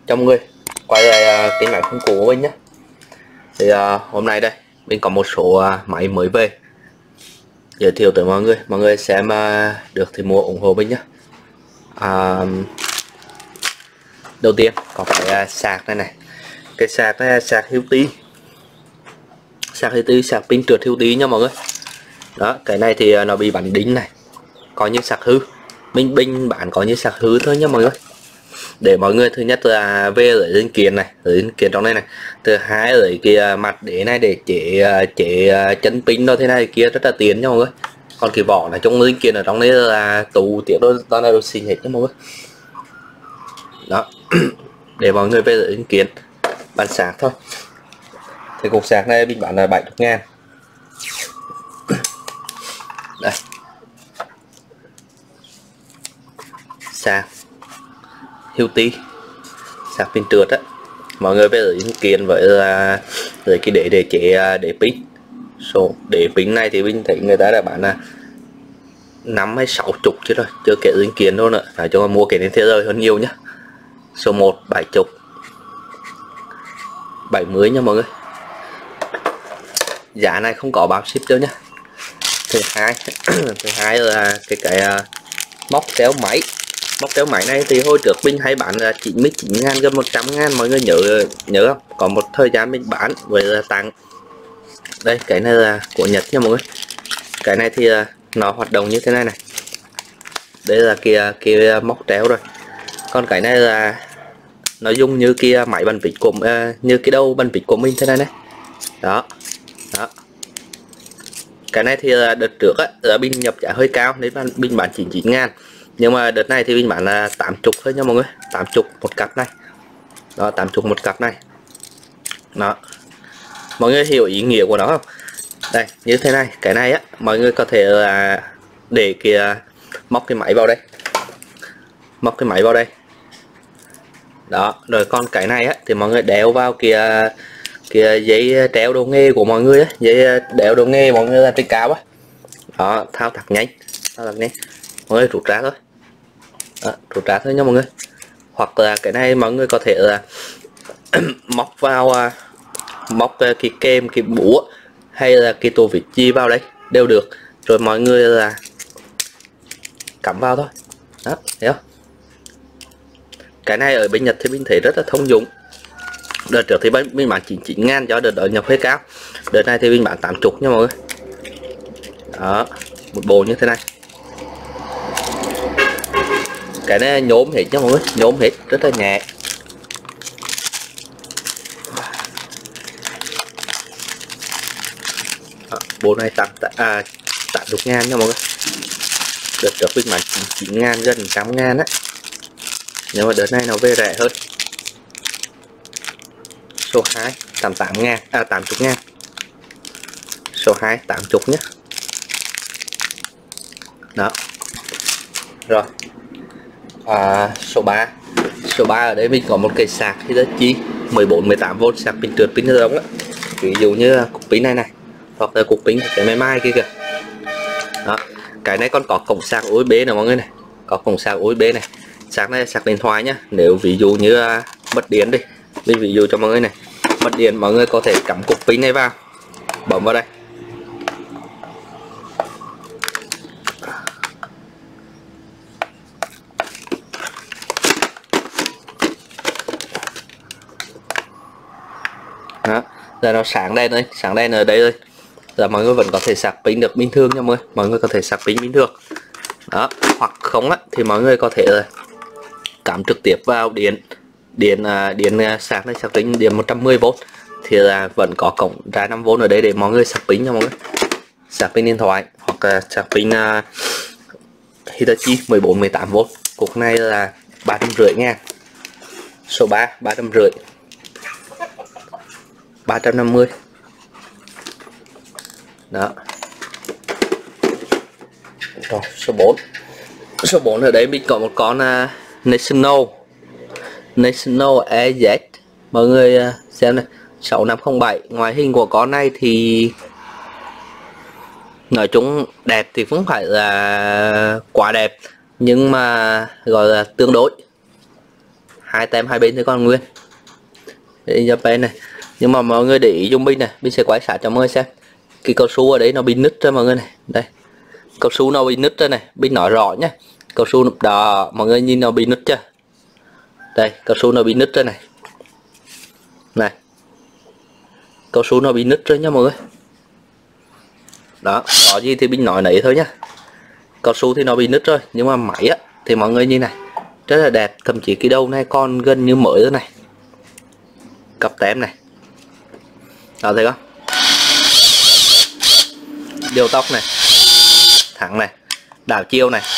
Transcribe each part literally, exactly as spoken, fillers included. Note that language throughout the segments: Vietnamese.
Chào mọi người quay lại uh, cái máy phun cũ của mình nhé. Thì uh, hôm nay đây mình có một số uh, máy mới về giới thiệu tới mọi người. Mọi người xem uh, được thì mua ủng hộ mình nhé. uh, Đầu tiên có cái uh, sạc này này. Cái sạc này là sạc Hilti. Sạc Hilti, sạc pin trượt Hilti nha mọi người. Đó, cái này thì uh, nó bị bắn đính này, có những sạc hư. Mình bình bán có những sạc hư thôi nha mọi người. Để mọi người thứ nhất là về ở linh kiện này, ở linh kiện trong đây này. Thứ hai ở cái mặt đế này để chế chế chân pin nó thế này kia rất là tiền nha mọi người. Còn cái vỏ này trong linh kiện ở trong đây là tủ tiếng đó, toàn là đồ xịn hết nha mọi người. Đó. Để mọi người về ở linh kiện bán sạc thôi. Thì cục sạc này mình bán là bảy mươi ngàn. Đây. Sạc Hilti, sạc pin trượt á. Mọi người bây giờ in kiện với là với cái để để chế để pin. Số để pin này thì mình thấy người ta đã bán là năm hay sáu chục chứ rồi, chưa kể linh kiện đâu nữa. Phải cho mua cái này thế giới hơn nhiều nhá. Số một bảy chục, bảy mươi nha mọi người. Giá này không có bao ship đâu nhá. Thứ hai thứ hai là cái cái uh, móc kéo máy. Móc kéo máy này thì hồi trước mình hay bán là chín mươi chín ngàn gần một trăm ngàn, mọi người nhớ nhớ không? Có một thời gian mình bán với là tặng. Đây, cái này là của Nhật nha mọi người. Cái này thì nó hoạt động như thế này này. Đây là kia kia móc kéo rồi. Còn cái này là nó dùng như kia máy bắn vít của như cái đầu bắn vít của mình thế này này. Đó. Đó. Cái này thì đợt trước á là mình nhập giá hơi cao nên mình bán chín mươi chín ngàn. Nhưng mà đợt này thì mình bán là tám mươi thôi nha mọi người, tám mươi một cặp này. Đó, tám mươi một cặp này. Đó. Mọi người hiểu ý nghĩa của nó không? Đây, như thế này, cái này á, mọi người có thể là để kia móc cái máy vào đây. Móc cái máy vào đây. Đó, rồi còn cái này á thì mọi người đeo vào kia kia giấy treo đồ nghề của mọi người á, giấy đeo đồ nghề mọi người là trên cao á. Đó, thao tác nhanh, thao tác nhanh. Mọi người rút ra thôi. Đó, rút ra thôi nha mọi người. Hoặc là cái này mọi người có thể là móc vào uh, móc uh, cái kem, cái búa hay là cái tô vít chi vào đấy đều được. Rồi mọi người là cắm vào thôi. Đó, thấy không? Cái này ở bên Nhật thì mình thấy rất là thông dụng. Đợt trước thì mình bán chín mươi chín ngàn cho đợt đó nhập hơi cao. Đợt này thì mình bán tám mươi nha mọi người. Đó, một bộ như thế này. Cái này nhôm hết nha mọi người, nhôm hết, rất là nhẹ. Đó, bộ này tặng à, tám mươi ngàn nha mọi người. Đợt trước mình bán chín mươi chín ngàn, gần một trăm ngàn á. Nhưng mà đợt này nó về rẻ hơn. Số hai tám mươi tám ngàn, à tám mươi ngàn. Số hai tám mươi nhé. Đó. Rồi. À, số ba. Số ba ở đây mình có một cái sạc Hitachi mười bốn mười tám vôn, sạc pin trượt pin rỗng á. Ví dụ như cục pin này này, hoặc là cục pin cái máy mai kia kìa. Đó. Cái này còn có cổng sạc u ét bê nè mọi người này. Có cổng sạc u ét bê này. Sạc này là sạc điện thoại nhá. Nếu ví dụ như uh, mất điện đi, mình ví dụ cho mọi người này, mất điện mọi người có thể cắm cục pin này vào, bấm vào đây. Đó, giờ nó sáng đèn đây, sáng đèn ở đây rồi. Giờ mọi người vẫn có thể sạc pin được bình thường nha mọi người. Mọi người có thể sạc pin bình thường. Đó, hoặc không á thì mọi người có thể là cắm trực tiếp vào điện điện điện sạc này, sạc pin điện một trăm mười vôn thì là vẫn có cổng ra năm vôn ở đây để mọi người sạc pin nha mọi người. Sạc pin điện thoại hoặc là sạc pin uh, Hitachi mười bốn mười tám vôn. Cục này là ba trăm rưỡi ngàn. Số ba ba trăm rưỡi, ba trăm năm mươi. Đó. Rồi, số bốn. Số bốn ở đây mình có một con uh, National National e zét. Mọi người uh, xem này, sáu năm không bảy. Ngoại hình của con này thì nói chung đẹp thì không phải là quá đẹp, nhưng mà gọi là tương đối. hai tem hai bên thì còn nguyên để cho bên này. Nhưng mà mọi người để ý dùng pin này, mình sẽ quay sát cho mọi người xem cái cao su ở đấy nó bị nứt ra mọi người này. Đây, cao su nó bị nứt ra này, pin nói rõ nhé. Cao su đó mọi người nhìn nó bị nứt chưa? Đây, cao su nó bị nứt ra này. Này, cao su nó bị nứt ra nha mọi người. Đó, có gì thì pin nói nấy thôi nhá. Cao su thì nó bị nứt rồi, nhưng mà máy á thì mọi người nhìn này rất là đẹp, thậm chí cái đầu này còn gần như mới thế này. Cặp tem này, đó thấy không? Điều tóc này, thẳng này, đảo chiều này.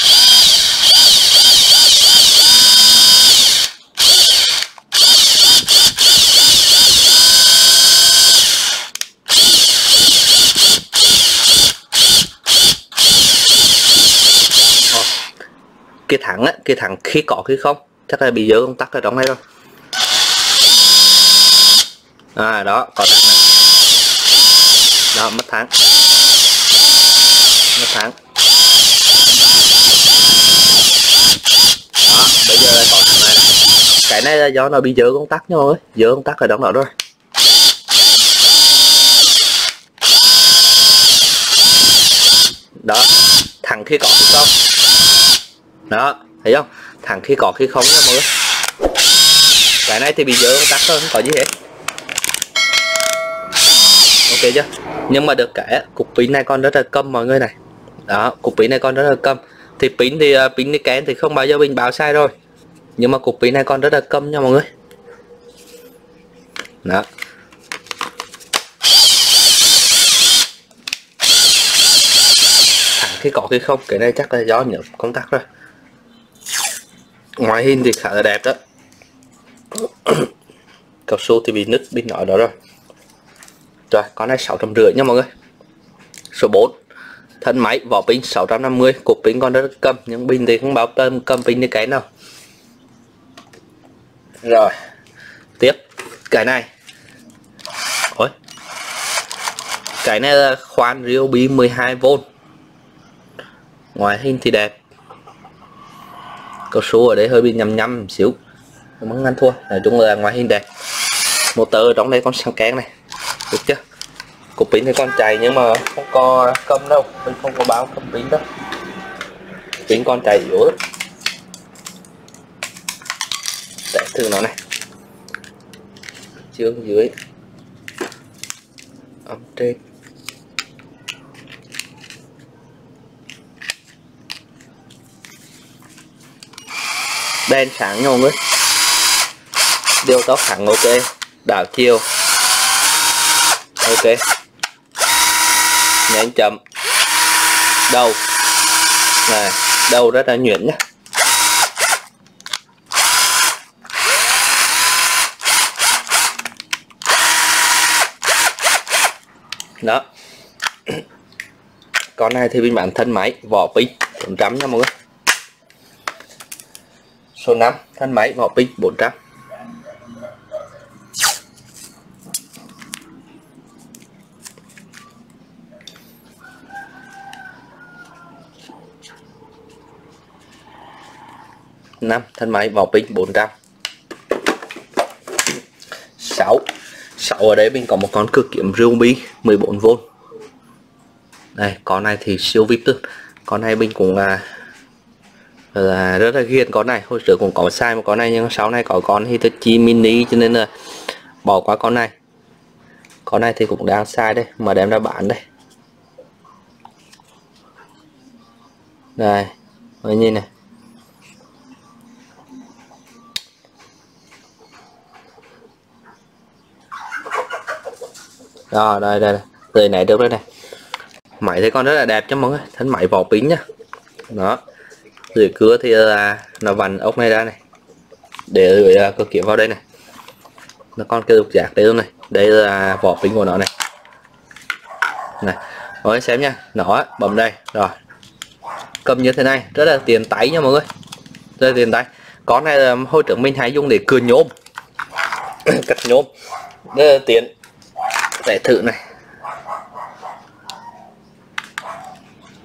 Cái thẳng á, cái thẳng khi có khi không chắc là bị dỡ công tắc ở trong này rồi. À đó, có thẳng này. Đó, mất thẳng, mất thẳng. Đó, bây giờ lại có thẳng này, này. Cái này là do nó bị dỡ công tắc nha mọi người, dỡ công tắc ở trong đó rồi. Đó, thẳng khi có khi không. Đó, thấy không? Thẳng khi có khi không nha mọi người. Cái này thì bị dỡ công tắc thôi, không có gì hết. Ok chưa? Nhưng mà được cái cục pin này còn rất là câm mọi người này. Đó, cục pin này còn rất là câm. Thì pin thì pin đi kén thì không bao giờ mình báo sai rồi. Nhưng mà cục pin này còn rất là câm nha mọi người. Đó. Thẳng khi có khi không, cái này chắc là do nhớ công tắc rồi. Ngoại hình thì khá là đẹp đó. Cao su thì bị nứt pin nói đó rồi. Rồi, con này sáu trăm rưỡi nha mọi người. Số bốn, thân máy vỏ pin sáu trăm năm mươi, cục pin còn rất câm nhưng pin thì không báo tâm cầm pin như cái nào. Rồi, tiếp cái này. Ôi, cái này là khoan Ryobi mười hai vôn. Ngoại hình thì đẹp. Cao su ở đây hơi bị nhầm nhầm một xíu, không ăn thua. Nói chung là ngoại hình đẹp. Motor ở trong đây con sang kén này, được chưa? Cục pin thì con chạy nhưng mà không có câm đâu, mình không có báo câm pin đâu. Pin con chạy yếu lắm. Để thử nó này, chương dưới, âm trên. Đèn sáng nha mọi người. Điều tốc thẳng ok, đảo chiều ok, nhanh chậm, đầu này, đầu rất là nhuyễn nhá. Đó. Con này thì bên bản thân máy vỏ pin bốn trăm nha mọi người. Số năm, thân máy vỏ pin bốn trăm. năm, thân máy vỏ pin bốn trăm. sáu, sáu ở đây mình có một con cực kiếm Ryobi mười bốn vôn. Đây, con này thì siêu vip luôn. Con này mình cũng là là rất là ghiền con này. Hồi trước cũng có sai một con này nhưng sau này có con Hitachi mini cho nên là bỏ qua con này. Con này thì cũng đang sai đây mà đem ra bán đây. Đây, mọi nhìn này. Đó, đây đây, đây này được đây này. Máy thì con rất là đẹp cho mọi người, thân máy vỏ pin nhá. Đó. Dưới cưa thì là nó vặn ốc này ra này. Để gửi cơ kiếm vào đây này. Nó còn cái lục giác đây luôn này. Đây là vỏ pin của nó này. Này, mọi người xem nha, nó bấm đây, rồi. Cầm như thế này, rất là tiện tay nha mọi người. Rất là tiện tay. Con này là hồi trước mình hay dùng để cưa nhôm. Cắt nhôm. Rất là tiện. Để thử này.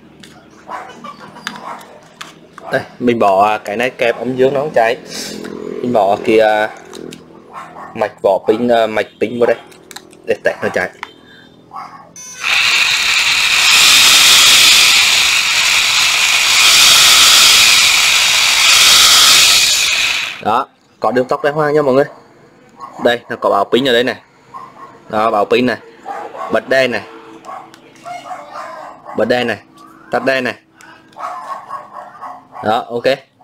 Đây, mình bỏ cái này kẹp ống dương nó không cháy. Mình bỏ kia mạch vỏ pin, mạch pin vào đây để test nó chạy. Đó, có đường tốc đàng hoàng nha mọi người. Đây nó có báo pin ở đây này. Đó, báo pin này, bật đèn này, bật đèn này, tắt đèn này. Đó, ok.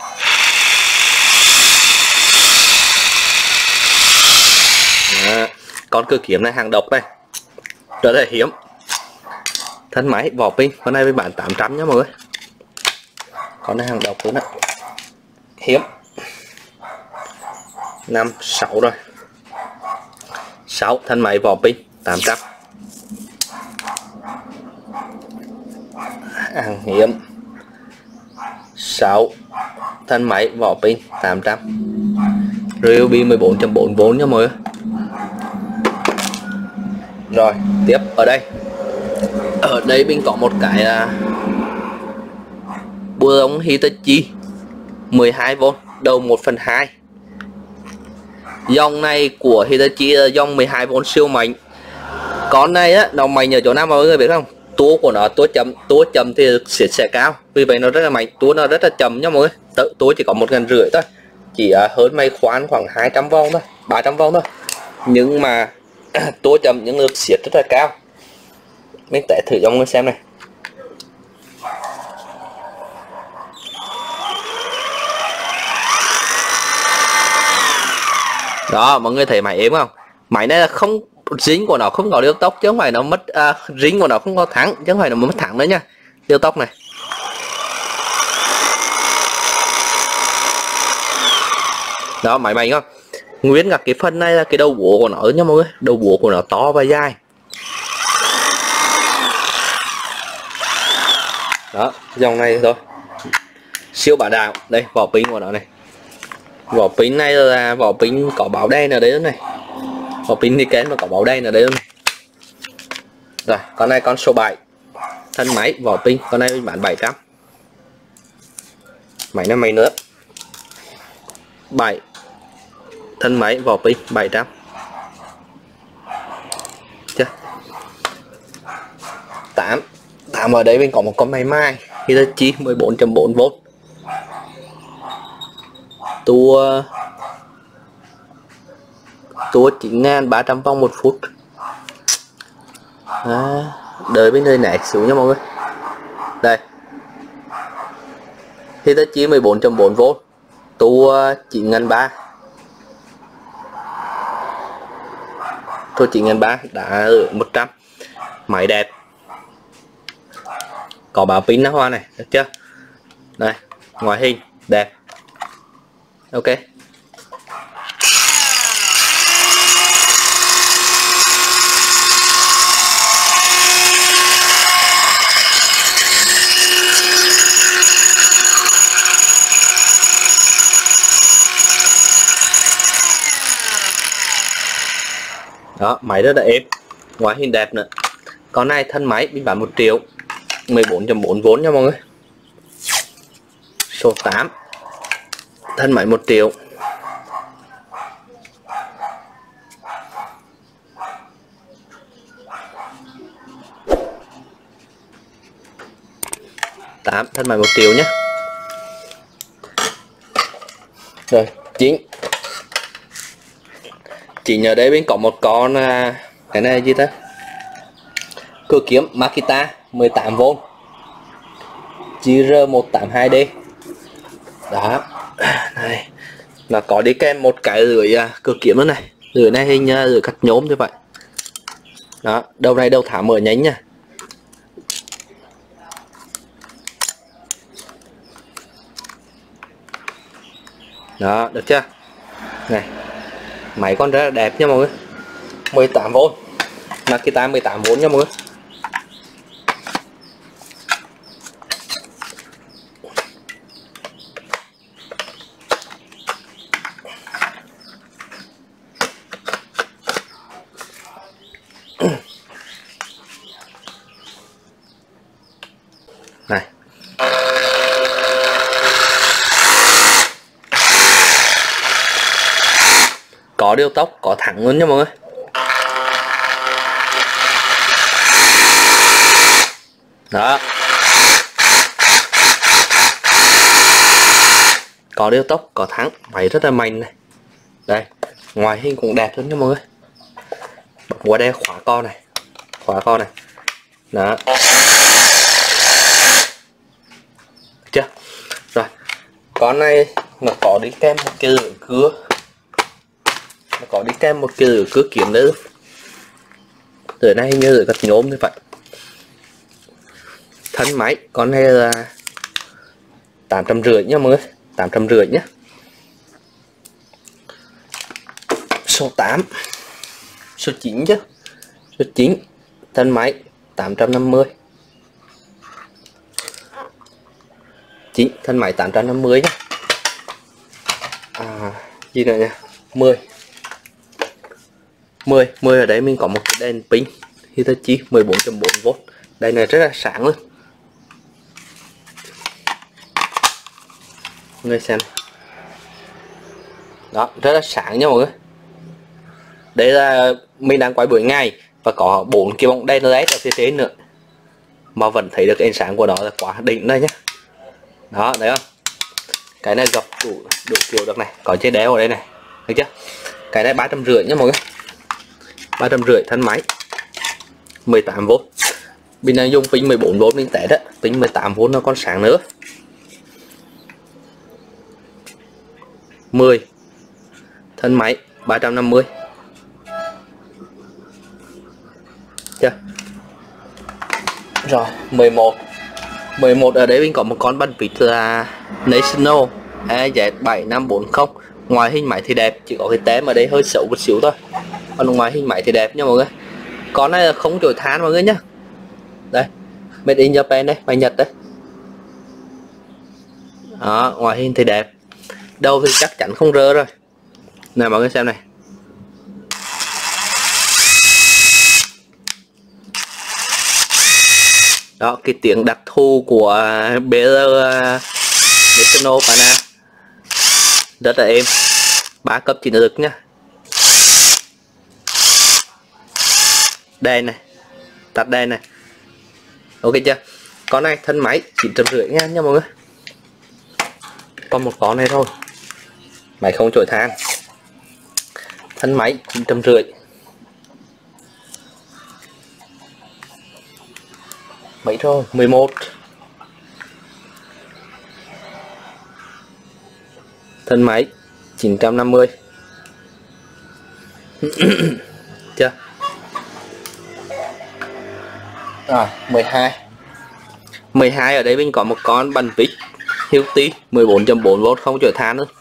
Đó. Con cưa kiếm này hàng độc này, rất là hiếm. Thân máy vỏ pin, con này với bản tám trăm nhá mọi người. Con này hàng độc luôn á, hiếm. Năm sáu rồi, sáu thân máy vỏ pin tám trăm, hàng hiếm. Sáu thân máy vỏ pin tám trăm, Ryobi mười bốn chấm bốn vôn nha mọi người. Rồi tiếp ở đây, ở đây mình có một cái uh, bua ống Hitachi mười hai vôn đầu một phần hai. Dòng này của Hitachi là dòng mười hai vôn siêu mạnh. Con này á, nó mạnh ở chỗ nào mọi người biết không? Tua của nó, tua chậm, tua chậm thì sẽ sẽ cao, vì vậy nó rất là mạnh. Tua nó rất là chậm nha mọi người. Tự, tua chỉ có một ngàn rưỡi thôi, chỉ uh, hơn máy khoan khoảng hai trăm vôn thôi, ba trăm vôn thôi. Nhưng mà tua chậm những lực xiết rất là cao. Mình test thử cho mọi người xem này. Đó, mọi người thấy máy êm không? Máy này là không dính của nó không có liêu tốc, chứ không phải nó mất à, dính của nó không có thắng, chứ không phải nó mất thắng nữa nha. Liêu tốc này. Đó, máy mạnh không? Nguyên cả cái phần này là cái đầu búa của nó nha mọi người. Đầu búa của nó to và dài. Đó, dòng này thôi. Siêu bá đạo. Đây, vỏ pin của nó này. Vỏ pin này là vỏ pin có báo đen ở đấy này. Vỏ pin đi kén mà có báo đen ở đây này. Rồi, con này con số bảy. Thân máy vỏ pin, con này mình bán bảy trăm. Máy này máy nữa. bảy. Thân máy vỏ pin bảy trăm. Chưa? tám. tám ở đây mình có một con máy mai Hitachi mười bốn chấm bốn vôn. Tua tua chín nghìn ba trăm vòng một phút. À, đợi bên đây nẹt xuống nha mọi người. Đây, Hitachi mười bốn chấm bốn vôn, tua chín nghìn ba trăm, tua chín nghìn ba trăm đã ở một trăm. Máy đẹp, có báo pin nó hoa này, được chưa? Đây, ngoại hình đẹp. Ok. Đó, máy rất là êm, ngoại hình đẹp nữa. Con này thân máy mình bán một triệu, mười bốn chấm bốn vôn nha mọi người. Số tám. Thân máy một triệu. tám. Thân máy một triệu nhé. Rồi, chín. Chỉ nhờ đây bên có một con à, cái này gì ta? Cưa kiếm Makita mười tám vôn, G R một tám hai D. Đó. Này. Là có đi kèm một cái lưỡi à, cưa kiếm nữa này. Lưỡi này hình uh, lưỡi cắt nhôm như vậy. Đó, đầu này đầu thả mở nhánh nha. Đó, được chưa? Này. Máy con rất là đẹp nha mọi người. mười tám vôn. Makita mười tám vôn nha mọi người. Này. có điều tốc, có thẳng luôn nha mọi người. Đó, có điều tốc, có thắng, máy rất là mạnh này. Đây, ngoài hình cũng đẹp luôn nha mọi người. Bấm qua đây khóa con này, khóa con này. Đó, chưa? Rồi, con này nó có đi kèm một cái lưỡi cưa, nó có đi kèm một cái lưỡi cưa kiếm nữa. Lưỡi này như lưỡi gạch nhôm như vậy. Thân máy con này là tám trăm rưỡi nha mọi người, tám trăm rưỡi nhé. Số tám, số chín chứ, số chín, thân máy tám trăm năm mươi, chín, thân máy tám trăm năm mươi nhé. À, gì nữa nha, mười, mười, mười ở đây mình có một cái đèn pin Hitachi mười bốn chấm bốn vôn. Đây này rất là sáng luôn. Người xem. Đó, rất là sáng nha mọi người. Đây là mình đang quay buổi ngày và có bốn cái bóng đèn led ở phía trên nữa mà vẫn thấy được ánh sáng của nó là quá đỉnh đây nhé. Đó, thấy không? Cái này gập đủ đủ kiểu được này, có chế đéo ở đây này, thấy chưa? Cái này ba trăm rưỡi nhé mọi người, ba trăm rưỡi thân máy, mười tám vôn. Mình đang dùng pin mười bốn vôn mình test đó, pin mười tám vôn nó còn sáng nữa. mười, thân máy ba trăm năm mươi. Chưa? Rồi, mười một. mười một ở đây mình có một con bắn vịt là National E Z bảy năm bốn không. Ngoài hình máy thì đẹp, chỉ có cái tem ở đây hơi xấu một xíu thôi. Còn ngoài hình máy thì đẹp nha mọi người. Con này là không chổi than mọi người nhé. Đây, made in Japan đây, máy Nhật đấy. Đó, ngoài hình thì đẹp. Đâu thì chắc chắn không rơ rồi. Này mọi người xem này. Đó, cái tiếng đặc thù của bê lờ National phải nè, rất là êm, ba cấp chỉ được nhá. Đèn này, tắt đèn này, ok chưa? Con này thân máy chín trăm rưỡi ngàn nha mọi người. Còn một con này thôi, máy không chổi than, thân máy chín trăm rưỡi. Mấy rồi, mười một, thân máy chín trăm năm mươi. Chưa? Rồi, mười hai. mười hai ở đây mình có một con bắn vít Hilti mười bốn chấm bốn vôn không chổi than nữa.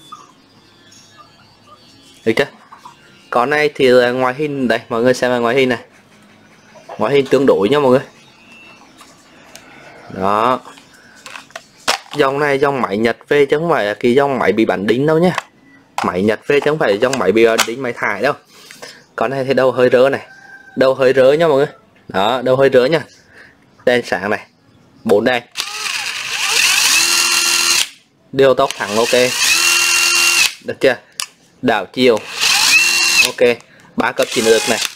Được chưa? Con này thì là ngoài hình đây, mọi người xem là ngoài hình này. Ngoài hình tương đối nha mọi người. Đó, dòng này dòng máy Nhật về chứ không phải là cái dòng máy bị bắn đính đâu nhé. Máy Nhật về chứ không phải là dòng máy bị đính máy thải đâu. Con này thì đầu hơi rớ này, đầu hơi rớ nha mọi người. Đó, đầu hơi rớ nha. Đèn sáng này, bốn đèn, điều tốc thẳng ok, được chưa? Đảo chiều ok, ba cấp chỉ được này.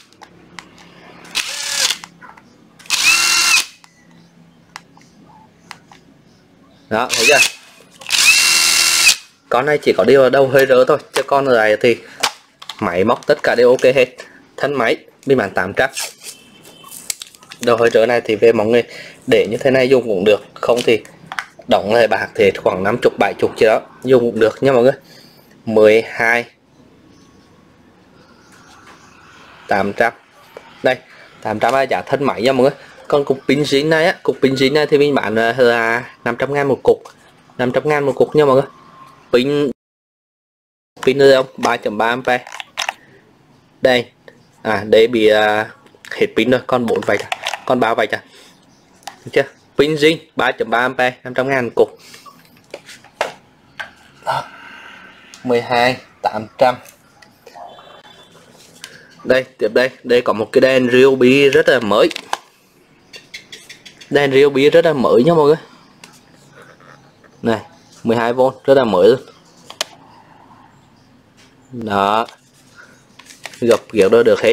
Đó, thấy chưa? Con này chỉ có điều là đầu hơi rỡ thôi, chứ con này thì máy móc tất cả đều ok hết. Thân máy biên bản tám trăm. Đầu hơi rỡ này thì về mọi người để như thế này dùng cũng được, không thì đóng lại bạc thì khoảng năm mươi bảy mươi chứ đó, dùng cũng được nha mọi người. mười hai, tám trăm. Đây, tám trăm là giá thân máy nha mọi người. Còn cục pin zin này á, cục pin zin này thì mình bán là năm trăm ngàn một cục, năm trăm ngàn một cục nha mọi người. Pin pin nữa không, ba chấm ba ampe. Đây, à đây bị uh, hết pin rồi, còn bốn vạch, còn ba vạch à. Được chưa? Pin zin ba chấm ba ampe, năm trăm ngàn một cục. Đó. mười hai, tám trăm. Đây, tiếp đây, đây có một cái đèn Ryobi rất là mới. Đèn Ryobi rất là mới nha mọi người. Này, mười hai vôn rất là mới luôn. Đó, gập kiểu đó được hết.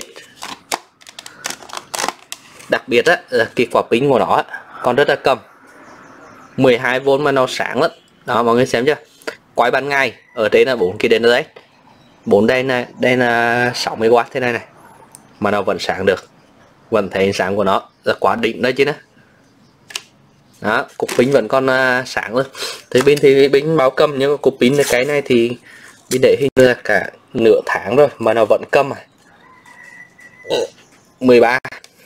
Đặc biệt á là cái quả pin của nó còn rất là cầm, mười hai vôn mà nó sáng lắm. Đó mọi người xem chưa, quay ban ngày ở trên là bốn cái đèn đấy, bốn đây này, đây là sáu mươi oát thế này này mà nó vẫn sáng được, vẫn thấy ánh sáng của nó là quá đỉnh đấy chứ nữa. Đó, cục pin vẫn còn uh, sáng luôn. Thì pin thì pin báo cầm, nhưng mà cục pin cái này thì pin để hình như là cả nửa tháng rồi mà nó vẫn cầm à. mười ba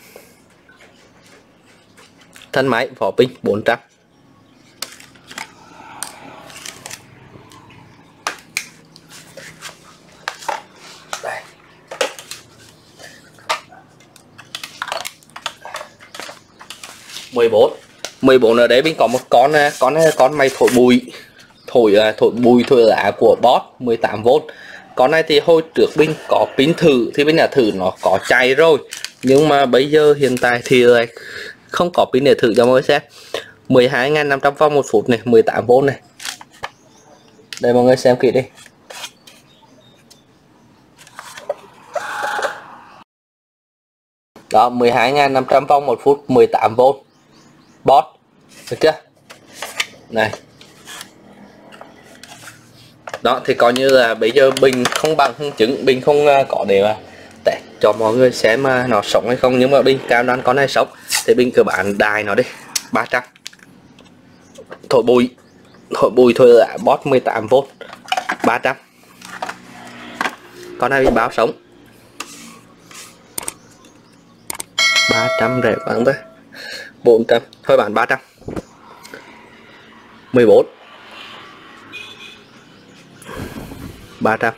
thân máy, vỏ pin bốn trăm. Đây. mười bốn mười bốn ở đấy mình có một con con con máy thổi bụi, thổi thổi bụi thổi lá của Boss mười tám vôn. Con này thì hồi trước mình có pin thử thì bên nhà thử nó có chạy rồi, nhưng mà bây giờ hiện tại thì không có pin để thử cho mọi người xem. mười hai nghìn năm trăm vòng một phút này, mười tám vôn này. Đây mọi người xem kỹ đi. Đó, mười hai nghìn năm trăm vòng một phút, mười tám vôn. Boss. Được chưa? Này. Đó thì coi như là bây giờ bình không bằng không chứng, bình không có để mà để cho mọi người xem mà nó sống hay không, nhưng mà bình cam đoan con này sống. Thì bình cứ bán đài nó đi, ba trăm. Thổi bụi, thổi bụi thôi là Boss mười tám vôn, ba trăm. Con này bị báo sống. ba trăm rẻ bán tới bốn trăm, thôi bán ba trăm. mười bốn ba trăm.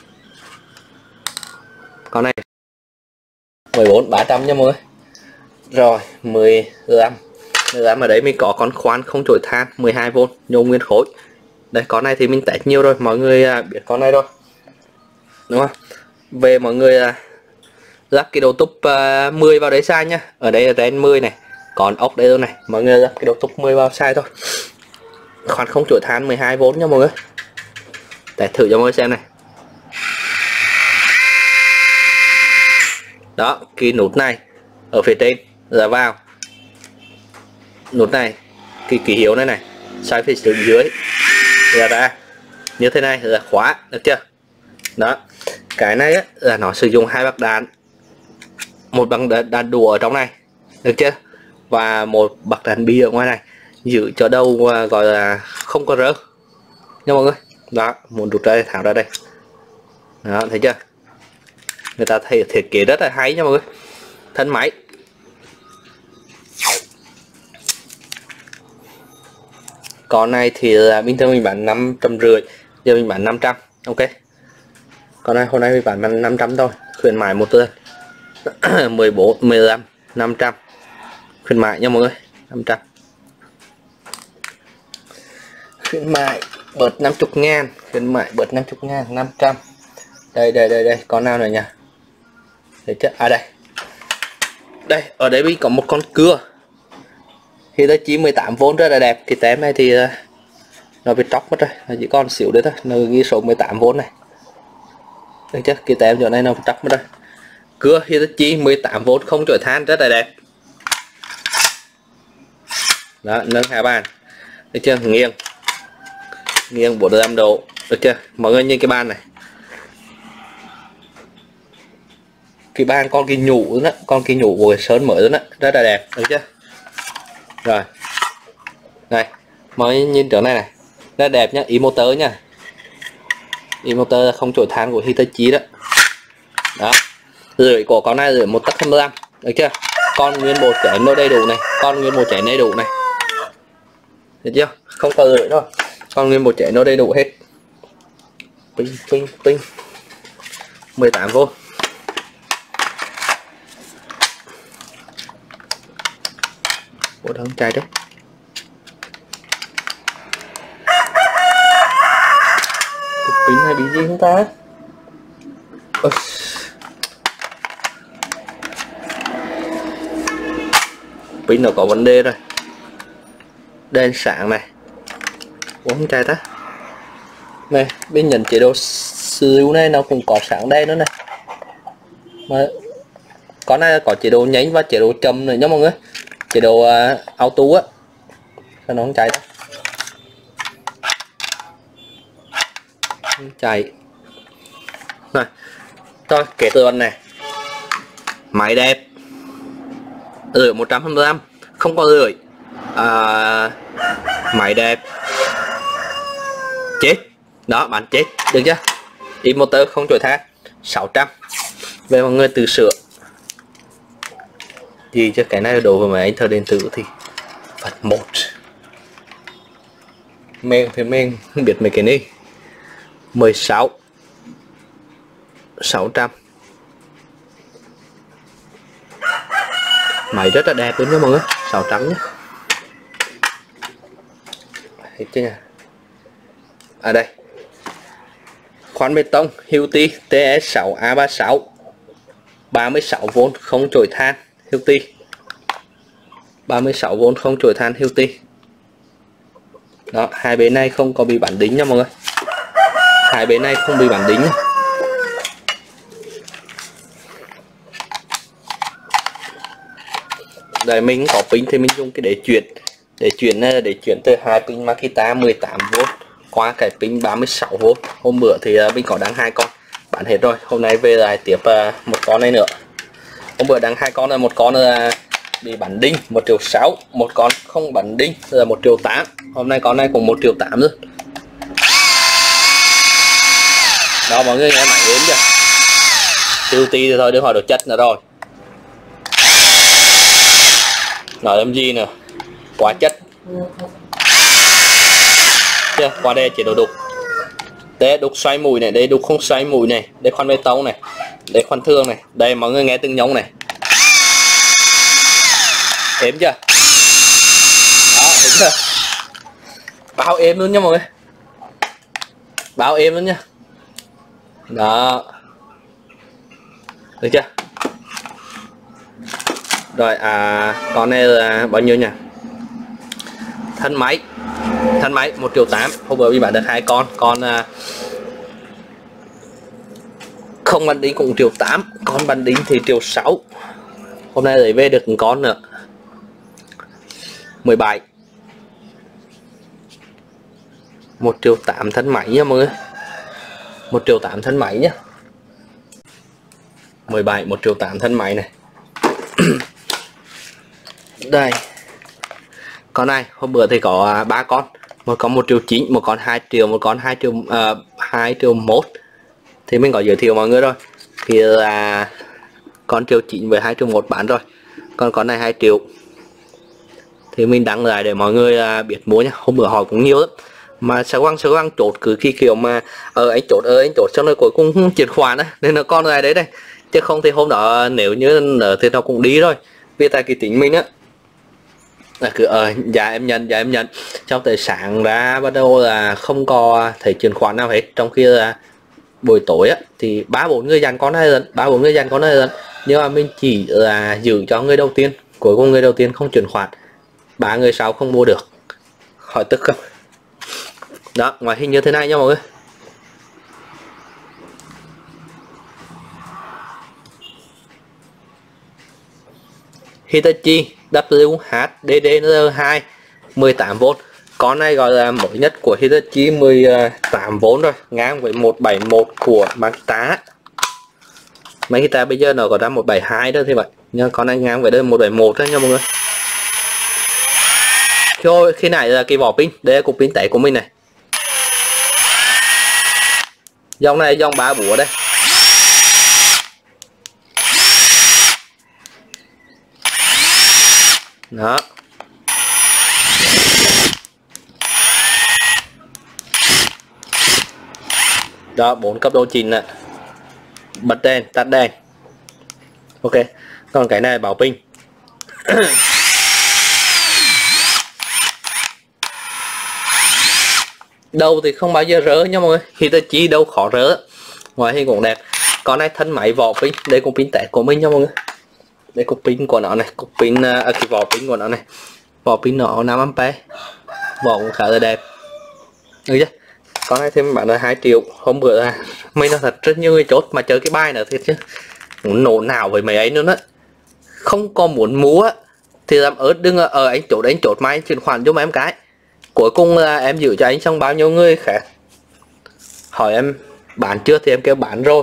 Con này mười bốn ba trăm nha mọi người. Rồi mười lăm mười lăm ở đấy mình có con khoan không chổi than mười hai vôn nhôm nguyên khối. Đây con này thì mình test nhiều rồi, mọi người biết con này rồi đúng không? Về mọi người lắp cái đầu túp uh, mười vào đấy sai nhá. Ở đây là trên mười này, còn ốc đây luôn này, mọi người lắp cái đầu túp mười vào sai thôi. Khoan không chổi than mười hai vôn nha mọi người. Để thử cho mọi người xem này. Đó, cái nút này ở phía trên là vào, nút này cái ký hiệu này này xoay phía dưới là ra như thế này là khóa, được chưa? Đó, cái này á, là nó sử dụng hai bạc đạn, một bằng đạn, đạn đùa ở trong này, được chưa? Và một bạc đạn bi ở ngoài này, giữ cho đầu uh, gọi là không có rỡ nha mọi người. Đó, muốn rút ra tháo ra đây. Đó, thấy chưa? Người ta thấy thiết kế rất là hay nha mọi người. Thân máy. Con này thì là bình thường mình bán năm trăm rưỡi, giờ mình bán năm trăm. Ok. Con này hôm nay mình bán năm trăm thôi, khuyến mại một lần. mười bốn, mười lăm, năm trăm. Khuyến mại nha mọi người, năm trăm. Khuyến mại bớt năm mươi ngàn, khuyến mại bớt năm mươi ngàn, năm trăm. Đây đây đây đây, con nào này nhỉ? Để chết, à đây. Đây, ở đây mình có một con cưa. Hitachi mười tám vôn rất là đẹp. Cái tem này thì nó bị tróc mất rồi, nó chỉ còn xíu nữa thôi, nó ghi số mười tám vôn này. Được chưa? Cái tem chỗ này nó bị tróc mất rồi. Cưa Hitachi mười tám vôn không chổi than rất là đẹp. Đó, nâng hai bàn. Được chưa? Nghiêng. Nghiêng bốn mươi lăm độ. Được chưa? Mọi người nhìn cái bàn này. Cái bàn con cái nhũ đó, con cái nhũ của sơn mới đó, rất là đẹp, được chưa? Rồi. Đây, mọi người nhìn chỗ này này. Rất đẹp nhá, ý motor nhá. Ý motor không chổi than của Hitachi đó. Đó. Rưỡi của con này rưỡi một tấc hai mươi lăm, được chưa? Con nguyên bộ chén nó đầy đủ này, con nguyên bộ chén đầy đủ này. Được chưa? Không có rưỡi đâu. Con nguyên bộ chén nó đầy đủ hết. Ping ping ping. mười tám vôn. Bộ đấng chai đấy. Cục pin hay bị gì không ta? Ôi. Pin nó có vấn đề rồi. Đèn sáng này. Ủa không chai ta? Này, bên nhận chế độ siêu này nó cũng có sáng đèn nữa này. mà con này có chế độ nhánh và chế độ chậm nữa nhá mọi người, chế độ uh, auto á, cho nó không chạy đâu. Không chạy rồi. Rồi kể từ này, máy đẹp, rưỡi một trăm hai mươi lăm, không có rưỡi, à, máy đẹp, chết đó, bán chết được chưa? Đi motor không chổi than sáu trăm. Về mọi người tự sửa gì cho cái này đồ của máy anh thợ điện tử thì phần một men thì men không biết mấy cái này mười sáu sáu trăm. Máy rất là đẹp luôn nha mọi người, sáu trăm nhé. Thấy chưa nhỉ? À đây, khoan bê tông Hilti T S sáu A ba sáu, ba mươi sáu vôn không chổi than Hilti, ba mươi sáu vôn không chổi than Hilti. Đó, hai bên này không có bị bắn đính nha mọi người, hai bên này không bị bắn đính nhá. Đây mình có pin thì mình dùng cái để chuyển, để chuyển để chuyển từ hai pin Makita mười tám vôn qua cái pin ba mươi sáu vôn. Hôm bữa thì mình có đăng hai con bán hết rồi, hôm nay về lại tiếp một con này nữa. Hôm bữa đăng hai con là một con là bị bắn đinh một triệu sáu, một con không bắn đinh là một triệu tám. Hôm nay con này cũng một triệu tám nữa. Đó mọi người nghe máy êm chưa? Tiêu ti thôi, đừng hỏi được chất nữa rồi. Nói làm gì nữa, quá chất chưa? Qua đây chế độ đục, đây đục xoay mũi này, đây đục không xoay mũi này, đây khoan bê tông này, đây khoan thương này, đây mọi người nghe từng nhông này, êm chưa? Đó, êm chưa? Bao êm luôn nha mọi người, bao êm luôn nha. Đó, được chưa? Rồi à, con này là bao nhiêu nhỉ? Thân máy, thân máy một triệu tám. Hôm bữa mình bán được hai con, con à, không bắn đính cũng triệu tám, con bắn đính thì triệu sáu. Hôm nay lấy về được một con nữa, mười bảy, một triệu tám thân máy nha mọi người, một triệu tám thân máy nhá, mười bảy, một triệu tám thân máy này. Đây, con này hôm bữa thì có ba con, một con một triệu chín, một con hai triệu, một con hai triệu uh, hai triệu một. Thì mình có giới thiệu mọi người rồi, thì là con triệu chín với hai triệu một bán rồi, còn con này hai triệu thì mình đăng lại để mọi người uh, biết mua nhá. Hôm bữa hỏi cũng nhiều lắm mà sao quăng sao quăng chốt cứ khi kiểu mà ờ anh chốt ơi anh chốt xong rồi cuối cùng không chuyển khoản á, nên là con này đấy đây, chứ không thì hôm đó nếu như nở thì nó cũng đi rồi. Vì tại cái tính mình á là cứ ờ dạ em nhận, dạ em nhận, trong tới sáng ra bắt đầu là không có thấy chuyển khoản nào hết, trong khi là buổi tối á thì ba bốn người dành con này lần, ba bốn người dành con này lần, nhưng mà mình chỉ là giữ cho người đầu tiên, cuối cùng người đầu tiên không chuyển khoản, ba người sau không mua được, hỏi tức không? Đó, ngoại hình như thế này nha mọi người. Hitachi W H D D N hai mười tám vôn. Con này gọi là mới nhất của Hitachi, mười tám vôn rồi, ngang với một bảy mốt của Makita. Makita bây giờ nó có ra một bảy hai đó thì vậy, nhưng con này ngang với đây một bảy mốt đó nha mọi người. Rồi khi này là cái vỏ pin, đây là cục pin tẩy của mình này. Dòng này dòng ba búa đây. Đó. Đó, bốn cấp độ chỉnh nè. Bật đèn, tắt đèn. Ok. Còn cái này bảo pin. Đầu thì không bao giờ rỡ nha mọi người, Hitachi đâu khó rỡ, ngoại hình cũng đẹp. Con này thân máy vỏ pin, đây cũng pin test của mình nha mọi người, đây cục pin của nó này, cục pin à, cái vỏ pin của nó này, vỏ pin nó năm am pe, vỏ cũng khá là đẹp, được chưa? Con này thêm bán là hai triệu. Hôm bữa là mình nói thật rất nhiều người chốt mà chơi cái bài nữa thiệt chứ, muốn nổ nào với mấy ấy nữa đó, không có muốn mua thì làm ớt đừng ở anh chốt anh chốt máy chuyển khoản cho em cái. Cuối cùng là em giữ cho anh xong bao nhiêu người khác hỏi em bán chưa thì em kêu bán rồi,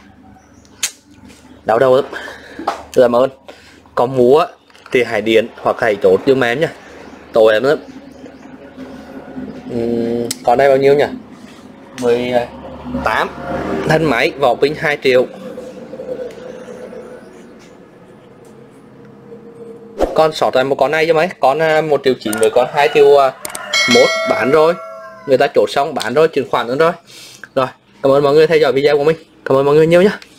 đau đầu lắm. Làm ơn có mua thì hãy điện hoặc hãy chốt cho em nhá, tội em lắm. uhm, còn đây bao nhiêu nhỉ? mười tám thân máy, vỏ pin hai triệu. Con sót lại một con này cho mấy con một triệu chín với con hai triệu một bán rồi, người ta chốt xong bán rồi, chuyển khoản nữa rồi. Rồi cảm ơn mọi người theo dõi video của mình, cảm ơn mọi người nhiều nhé.